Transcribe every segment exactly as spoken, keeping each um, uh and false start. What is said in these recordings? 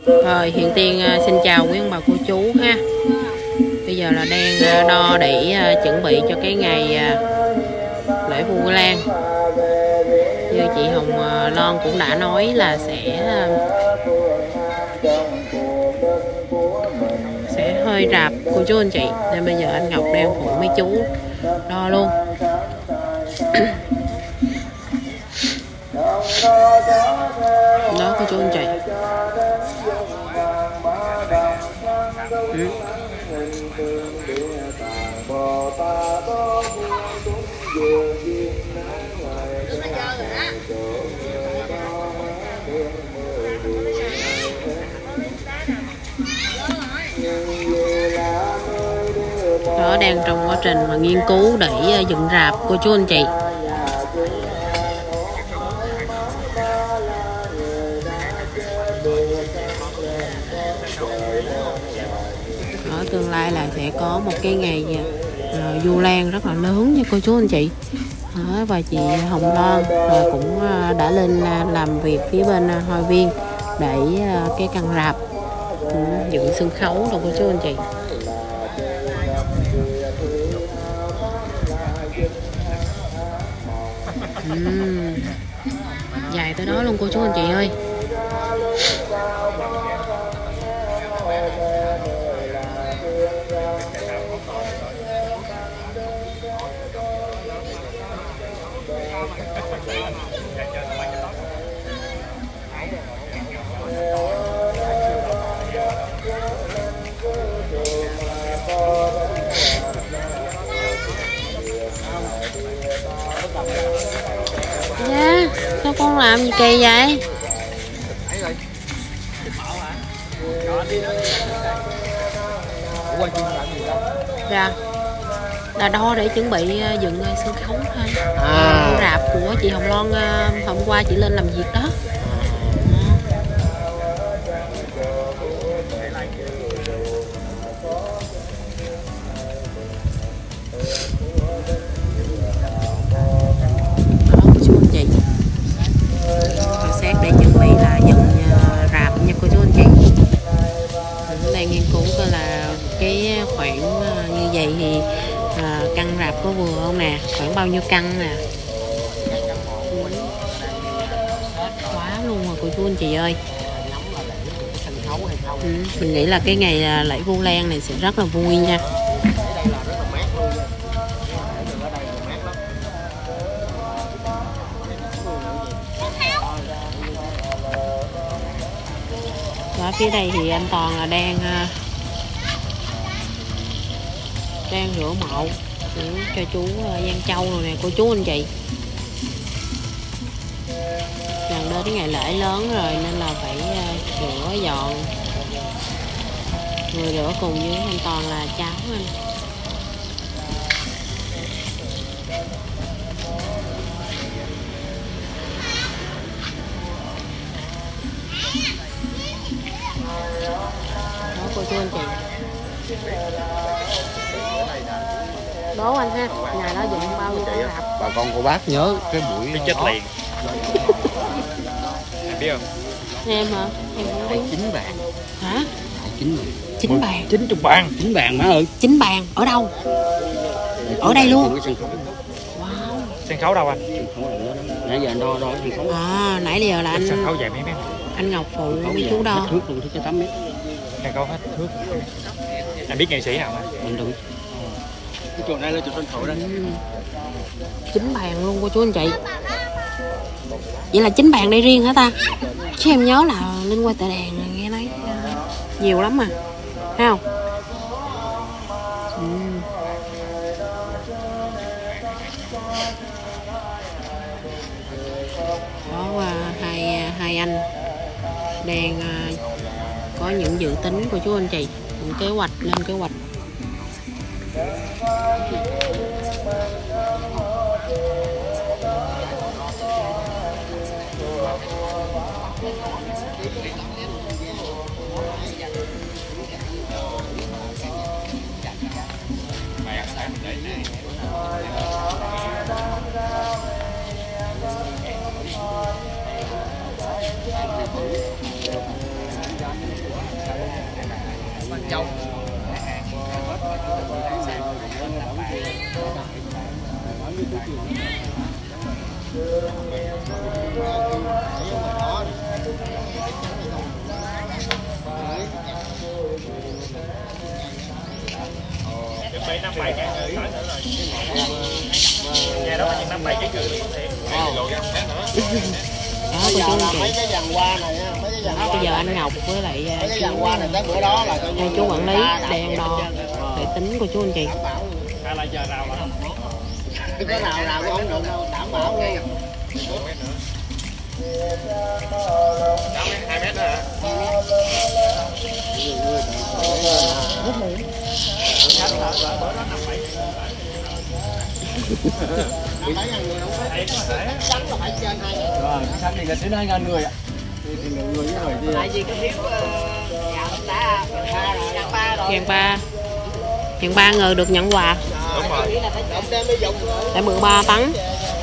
Rồi hiện Tiên xin chào quý ông bà cô chú ha. Bây giờ là đang đo để chuẩn bị cho cái ngày lễ Vu Lan. Như chị Hồng Loan cũng đã nói là sẽ sẽ hơi rạp cô chú anh chị, nên bây giờ anh Ngọc đang phụ mấy chú đo luôn. Đó cô chú anh chị. Ừ. Đó, đang trong quá trình mà nghiên cứu để dựng rạp cô chú anh chị. Ở tương lai là sẽ có một cái ngày uh, Vu Lan rất là lớn nha cô chú anh chị. Đó, và chị Hồng Loan rồi cũng uh, đã lên uh, làm việc phía bên uh, hội viên để uh, cái căn rạp uh, dựng sân khấu đâu cô chú anh chị. uhm. Dài tới đó luôn cô chú anh chị ơi. Dạ, sao con làm gì kỳ vậy? Dạ, là đo để chuẩn bị dựng sân khấu thôi. À. Rạp của chị Hồng Loan hôm qua chị lên làm việc đó. Để chuẩn bị là dựng rạp nha cô chú anh chị. Mình đang nghiên cứu coi là cái khoảng như vậy thì à, căn rạp có vừa không nè, khoảng bao nhiêu căn nè. Quá luôn rồi cô chú anh chị ơi. Ừ, mình nghĩ là cái ngày lễ Vu Lan này sẽ rất là vui nha. Ở phía đây thì anh Toàn là đang đang rửa mộ cho chú Giang Châu rồi nè cô chú anh chị. Gần đến cái ngày lễ lớn rồi nên là phải rửa dọn. Người rửa cùng với anh Toàn là cháu anh. Đó cô chú anh chị. Đố anh ha, ngày đó dựng bao nhiêu căn rạp? Bà con cô bác nhớ cái buổi cái chết liền. Em biết không? Em hả? Em không biết. Chín bàn. Hả? Chín bàn. Chín bàn. Chín chục bàn. Chín bàn má ơi. Chín bàn ở đâu? Ở đây luôn. Wow. Sân khấu đâu anh? Nãy giờ anh đo đo sân khấu. À, nãy giờ là anh sân khấu dài mấy mét? Anh Ngọc phụ mấy chú đo. Thước luôn, thước tám mét. Sân khấu hết thước. Anh biết nghệ sĩ nào hả? Mình đâu biết. Cái chỗ này là chỗ sân khấu đây. Ừ. Chín bàn luôn cô chú anh chị. Vậy là chín bàn đây riêng hả ta? Chứ em nhớ là Linh Quay Tệ Đàn nghe nói uh, nhiều lắm mà. Thấy không? Ừ. Đó uh, hai, uh, hai anh đang uh, có những dự tính của chú anh chị, những kế hoạch, lên kế hoạch. Châu. chuẩn bị năm bảy ngàn người tới nữa rồi. Nhà đó là năm bảy cái người có thể lộ ra tháng nữa. Đó cô chú anh chị. Mấy cái dàn hoa này, mấy cái dàn hoa. Bây giờ anh Ngọc với lại mấy cái dàn hoa này tới bữa đó là hai chú quản lý đang đo để tính cô chú anh chị. Hay là giờ nào mà cái nào nào cũng không được đâu, đảm bảo luôn. hai mét nữa hả? Sẵn thì gần đến hai ngàn người ạ. Tại vì cái phiếu gạo đã Ngàn ba Ngàn ba người được nhận quà. Đúng rồi. Tại mười ba tấn.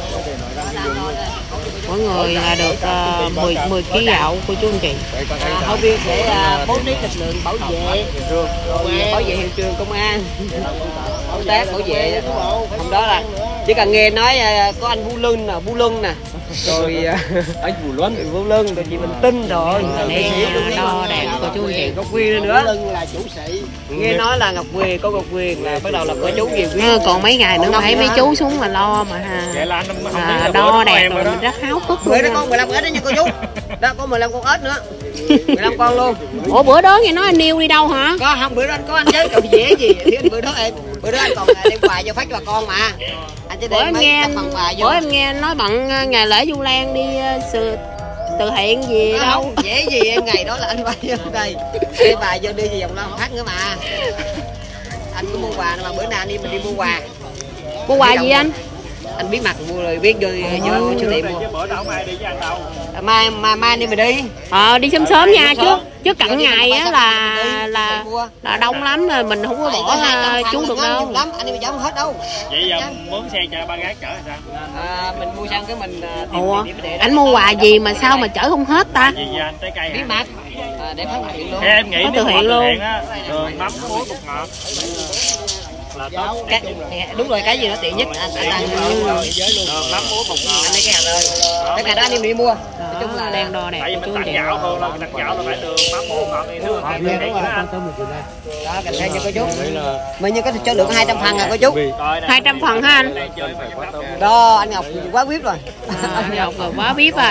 Mỗi người là được uh, mười, mười ký gạo của chú anh chị. à, hội viên sẽ uh, bố trí lực lượng bảo vệ bảo vệ hiện trường, công an công tác bảo vệ. Hôm đó là chỉ cần nghe nói uh, có anh Vũ Luân nè, Vũ Luân nè, rồi uh, Anh Vũ Luân, Vũ Luân, rồi chị Bình Tinh rồi Để đo đạc của chú anh chị. Ngọc Quyền nữa. Luân là chủ sĩ. Nghe nói là Ngọc Quyền, có Ngọc Quyền là bắt đầu là có chú gì Ừ, còn mấy ngày nữa thấy mấy chú xuống mà lo mà ha. Vậy là anh không À, biết là đo đạc em rồi đó. mình rất háo hức bữa đó luôn. có mười lăm ếch đó nha cô chú. Đó có mười lăm con ếch nữa. mười lăm con luôn. Ủa bữa đó nghe nói anh Niêu đi đâu hả? Có không, bữa đó anh có anh chứ còn dễ gì. Thì anh bữa đó em bữa đó anh còn đem quà cho phát cho bà con mà. Anh chỉ Bữa đem em mấy nghe cái phần quà vô. bữa em nghe anh nói bận uh, ngày lễ Vu Lan đi uh, sự từ thiện gì Có đâu. không, dễ gì em, ngày đó là anh quay vô đây đem bà vô đưa về vòng lao phát nữa mà. Anh có mua quà mà bữa nào anh đi mình đi mua quà. Mua quà gì anh? Anh biết mặt mua rồi biết vô vô siêu thị mua. Chứ bữa đâu không ai đi với anh đâu. Mai mai mai đi mình đi. Ờ đi sớm sớm nha chứ chứ cận Giờ đi ngày mình á phải là sắp là mình mua. là đông lắm rồi mình không có Tại bỏ có hai trăm uh, thằng chú là được ngon đâu. nhiều lắm, anh đi mà dám hết đâu. Vậy giờ mướn xe cho ba gác chở hay sao? À, mình mua xong cái mình uh, tìm Ủa địa điểm để anh mua quà gì mà sao mà chở không hết ta? Gì vậy anh, trái cây bí hả? mật à, để phát hiện luôn. Thế em nghĩ Có nếu từ mà thiện từ luôn. thiện á, đường mắm muối bột ngọt là tốt. Cái, đúng rồi, cái gì nó tiện nhất anh anh đang Đường mắm muối bột ngọt. anh lấy cái hạt rồi. Cái ngày đó anh em đi mua. Nói chung là đang đo đạc Tại vì của mình chú tặng chị. gạo thôi, là tặng gạo là phải đường mắm muối bột ngọt thì nó hay hay vậy đó anh. đó kèm theo cho cô chú. Mình như có cho lượng hai trăm phần à cô chú. hai trăm phần hả anh? Đó anh Ngọc quá biết rồi. À, anh Ngọc rồi quá biết rồi.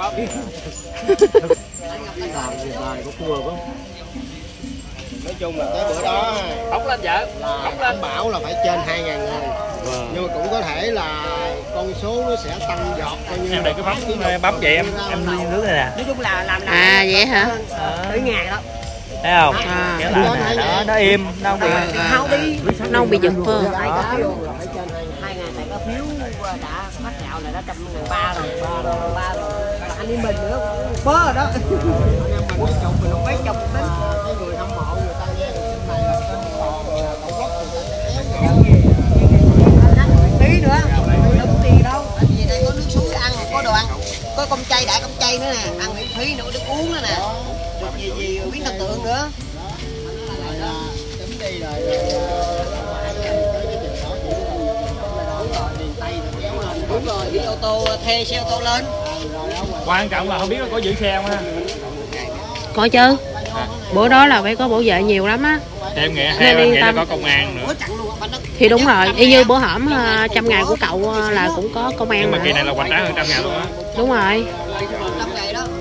Nói chung là tới bữa đó Bóc lên vợ, bóc lên. anh bảo là phải trên hai ngàn người. Nhưng mà cũng có thể là con số nó sẽ tăng giọt coi như. Em để cái bấm bấm vậy em em đi nước này nè. Nói chung là làm làm À vậy hả? tới ngày đó. Thấy không? À. Kéo lại nè, đó, nó im, nó không bị Hao đi. Nó không bị giật phơ. Hai cái vô là phải trên hai hai ngàn này có phiếu đã phát gạo này đã trăm ngàn ba rồi, ba rồi, ba rồi. Còn anh đi mình nữa bớ rồi đó. Mấy chục mình Mấy chục tính. cái người hâm mộ người ta nghe được trên này là trên toàn tổ quốc người ta sẽ kéo Tí nữa, đúng tiền đâu. Tại vì đây có nước suối ăn, có đồ ăn, có cơm chay, đại cơm chay nữa nè, ăn miễn phí nữa, nước uống nữa nè, được gì gì biến thần tượng nữa. rồi là chấm đi rồi phải cái chừng đó chỉ rồi miền Tây rồi kéo lên. Đúng rồi, đi ô tô thuê xe ô tô lên. quan trọng là không biết có giữ xe không ha. Có chứ. Bữa đó là phải có bảo vệ nhiều lắm á. Em nghĩ Nên hay yên nghĩ là tâm. có công an nữa. Ủa chặn luôn không? Thì đúng rồi, y như bữa hổm uh, trăm ngày của cậu uh, là cũng có công an Nhưng mà mà. kỳ này là hoành tráng hơn trăm ngàn luôn á. Đúng rồi. Năm ngày đó.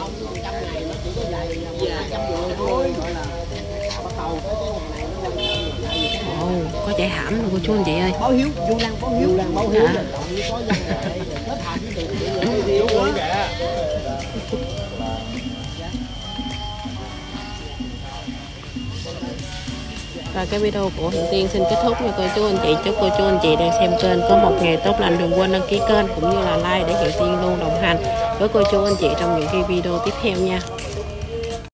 Ồ, có chạy hãm rồi cô chú anh chị ơi. Báo hiếu, Du Lan báo hiếu. Báo hiếu Hả? là chọn như có dân nghệ kết hợp với tiền của Và cái video của Huyền Tiên xin kết thúc nha cô chú anh chị. Chúc cô chú anh chị đang xem kênh có một ngày tốt lành, đừng quên đăng ký kênh cũng như là like để Huyền Tiên luôn đồng hành với cô chú anh chị trong những cái video tiếp theo nha.